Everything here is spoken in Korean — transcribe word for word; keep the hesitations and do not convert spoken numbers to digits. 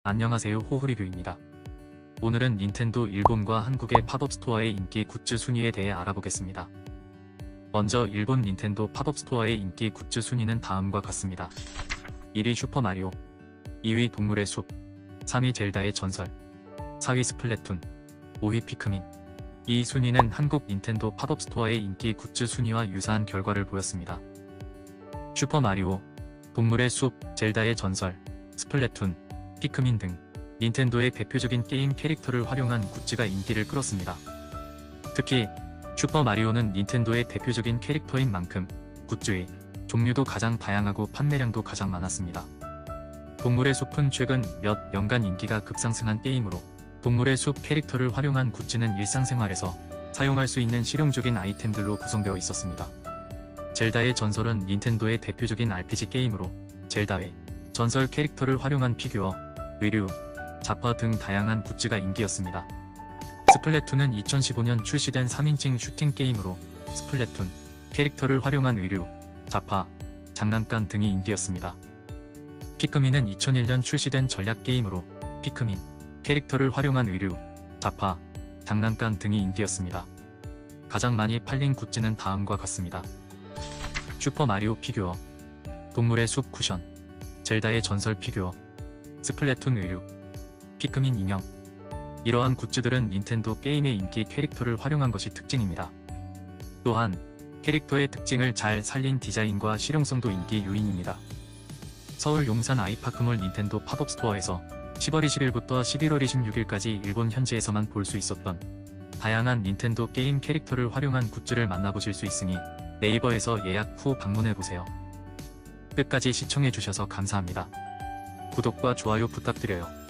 안녕하세요, 호흐리뷰입니다. 오늘은 닌텐도 일본과 한국의 팝업 스토어의 인기 굿즈 순위에 대해 알아보겠습니다. 먼저 일본 닌텐도 팝업 스토어의 인기 굿즈 순위는 다음과 같습니다. 일 위 슈퍼마리오, 이 위 동물의 숲, 삼 위 젤다의 전설, 사 위 스플래툰, 오 위 피크민. 이 순위는 한국 닌텐도 팝업 스토어의 인기 굿즈 순위와 유사한 결과를 보였습니다. 슈퍼마리오, 동물의 숲, 젤다의 전설, 스플래툰, 피크민 등 닌텐도의 대표적인 게임 캐릭터를 활용한 굿즈가 인기를 끌었습니다. 특히 슈퍼마리오는 닌텐도의 대표적인 캐릭터인 만큼 굿즈의 종류도 가장 다양하고 판매량도 가장 많았습니다. 동물의 숲은 최근 몇 년간 인기가 급상승한 게임으로 동물의 숲 캐릭터를 활용한 굿즈는 일상생활에서 사용할 수 있는 실용적인 아이템들로 구성되어 있었습니다. 젤다의 전설은 닌텐도의 대표적인 알피지 게임으로 젤다의 전설 캐릭터를 활용한 피규어, 의류, 잡화 등 다양한 굿즈가 인기였습니다. 스플래툰은 이천십오 년 출시된 삼 인칭 슈팅 게임으로 스플래툰 캐릭터를 활용한 의류, 잡화, 장난감 등이 인기였습니다. 피크민은 이천일 년 출시된 전략 게임으로 피크민 캐릭터를 활용한 의류, 잡화, 장난감 등이 인기였습니다. 가장 많이 팔린 굿즈는 다음과 같습니다. 슈퍼마리오 피규어, 동물의 숲 쿠션, 젤다의 전설 피규어, 스플래툰 의류, 피크민 인형. 이러한 굿즈들은 닌텐도 게임의 인기 캐릭터를 활용한 것이 특징입니다. 또한 캐릭터의 특징을 잘 살린 디자인과 실용성도 인기 요인입니다. 서울 용산 아이파크몰 닌텐도 팝업 스토어에서 시월 이십일부터 십일월 이십육일까지 일본 현지에서만 볼 수 있었던 다양한 닌텐도 게임 캐릭터를 활용한 굿즈를 만나보실 수 있으니 네이버에서 예약 후 방문해보세요. 끝까지 시청해주셔서 감사합니다. 구독과 좋아요 부탁드려요.